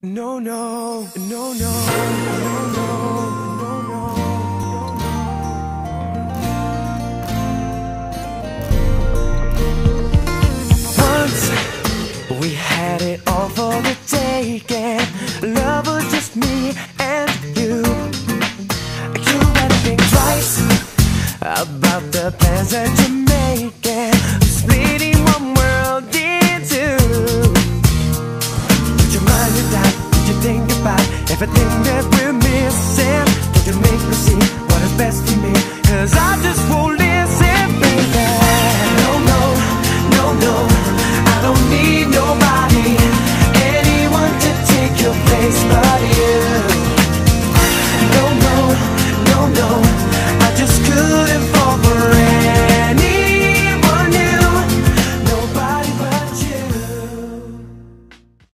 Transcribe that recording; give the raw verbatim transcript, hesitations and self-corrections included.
No, no, no, no, no, no, no, no. Once we had it all for the taking. Love was just me and you. You better think twice about the plans that you're making. Splitting one world in two. Put your mind to that. Did you think about everything that we're missing? Did you make me see what is best for me? Cause I just won't